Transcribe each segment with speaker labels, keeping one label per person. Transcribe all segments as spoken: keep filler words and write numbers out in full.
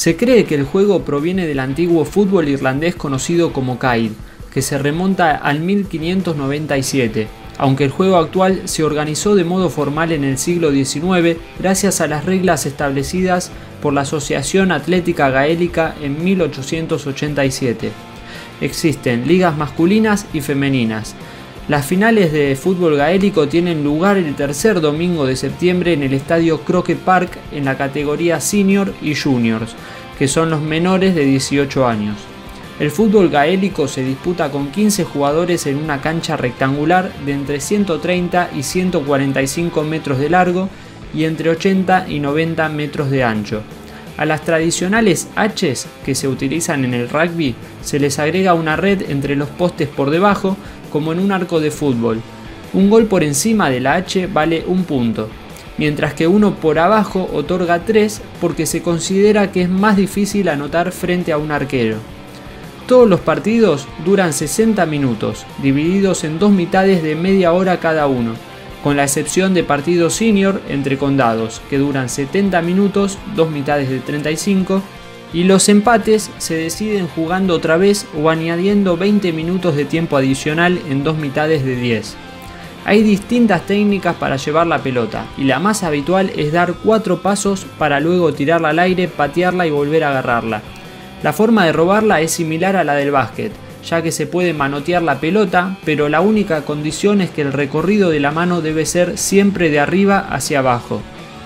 Speaker 1: Se cree que el juego proviene del antiguo fútbol irlandés conocido como Caid, que se remonta al mil quinientos noventa y siete, aunque el juego actual se organizó de modo formal en el siglo diecinueve gracias a las reglas establecidas por la Asociación Atlética Gaélica en mil ochocientos ochenta y siete. Existen ligas masculinas y femeninas. Las finales de fútbol gaélico tienen lugar el tercer domingo de septiembre en el estadio Croke Park en la categoría Senior y Juniors, que son los menores de dieciocho años. El fútbol gaélico se disputa con quince jugadores en una cancha rectangular de entre ciento treinta y ciento cuarenta y cinco metros de largo y entre ochenta y noventa metros de ancho. A las tradicionales H's que se utilizan en el rugby se les agrega una red entre los postes por debajo, como en un arco de fútbol. Un gol por encima de la H vale un punto, mientras que uno por abajo otorga tres porque se considera que es más difícil anotar frente a un arquero. Todos los partidos duran sesenta minutos, divididos en dos mitades de media hora cada uno, con la excepción de partidos senior entre condados, que duran setenta minutos, dos mitades de treinta y cinco, y los empates se deciden jugando otra vez o añadiendo veinte minutos de tiempo adicional en dos mitades de diez. Hay distintas técnicas para llevar la pelota, y la más habitual es dar cuatro pasos para luego tirarla al aire, patearla y volver a agarrarla. La forma de robarla es similar a la del básquet, ya que se puede manotear la pelota, pero la única condición es que el recorrido de la mano debe ser siempre de arriba hacia abajo.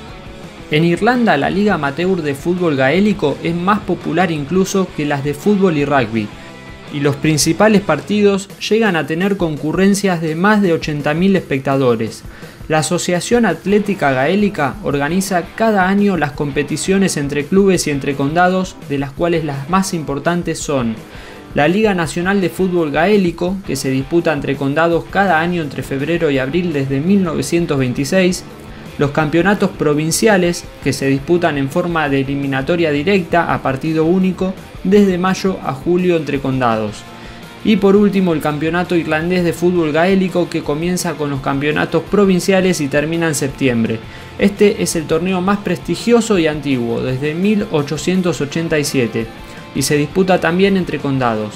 Speaker 1: En Irlanda, la liga amateur de fútbol gaélico es más popular incluso que las de fútbol y rugby, y los principales partidos llegan a tener concurrencias de más de ochenta mil espectadores. La Asociación Atlética Gaélica organiza cada año las competiciones entre clubes y entre condados, de las cuales las más importantes son la Liga Nacional de Fútbol Gaélico, que se disputa entre condados cada año entre febrero y abril desde mil novecientos veintiséis, los campeonatos provinciales, que se disputan en forma de eliminatoria directa a partido único desde mayo a julio entre condados, y por último el Campeonato Irlandés de Fútbol Gaélico, que comienza con los campeonatos provinciales y termina en septiembre. Este es el torneo más prestigioso y antiguo, desde mil ochocientos ochenta y siete, y se disputa también entre condados.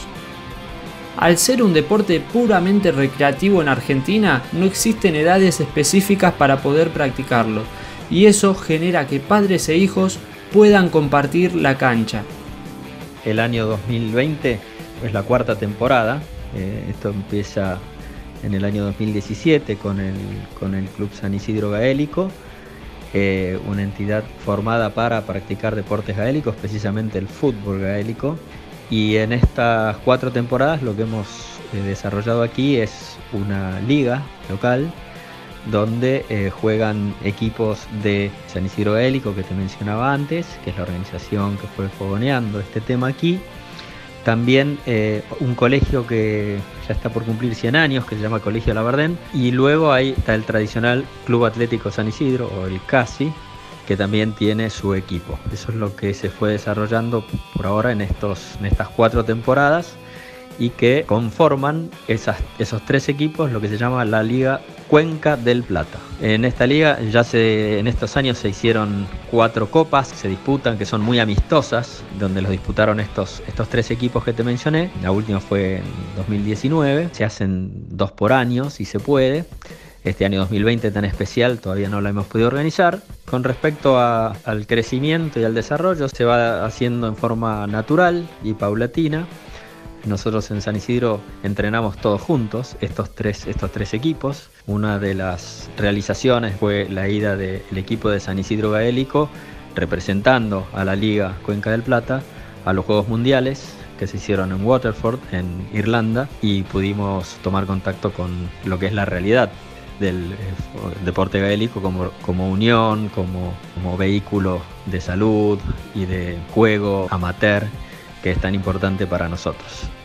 Speaker 1: Al ser un deporte puramente recreativo en Argentina, no existen edades específicas para poder practicarlo, y eso genera que padres e hijos puedan compartir la cancha.
Speaker 2: El año dos mil veinte es la cuarta temporada. Eh, esto empieza en el año dos mil diecisiete con el, con el Club San Isidro Gaélico, eh, una entidad formada para practicar deportes gaélicos, precisamente el fútbol gaélico. Y en estas cuatro temporadas lo que hemos eh, desarrollado aquí es una liga local donde eh, juegan equipos de San Isidro Gaélico, que te mencionaba antes, que es la organización que fue fogoneando este tema aquí. También eh, un colegio que ya está por cumplir cien años, que se llama Colegio Labardén. Y luego ahí está el tradicional Club Atlético San Isidro, o el CASI, que también tiene su equipo. Eso es lo que se fue desarrollando por ahora en, estos, en estas cuatro temporadas, y que conforman esas, esos tres equipos, lo que se llama la Liga Cuenca del Plata. En esta liga ya se, en estos años se hicieron cuatro copas, se disputan, que son muy amistosas, donde los disputaron estos, estos tres equipos que te mencioné. La última fue en dos mil diecinueve, se hacen dos por año si se puede. Este año dos mil veinte tan especial todavía no lo hemos podido organizar. Con respecto a, al crecimiento y al desarrollo, se va haciendo en forma natural y paulatina. Nosotros en San Isidro entrenamos todos juntos, estos tres, estos tres equipos. Una de las realizaciones fue la ida del equipo de San Isidro Gaélico, representando a la Liga Cuenca del Plata, a los Juegos Mundiales que se hicieron en Waterford, en Irlanda, y pudimos tomar contacto con lo que es la realidad del deporte gaélico como, como unión, como, como vehículo de salud y de juego amateur, que es tan importante para nosotros.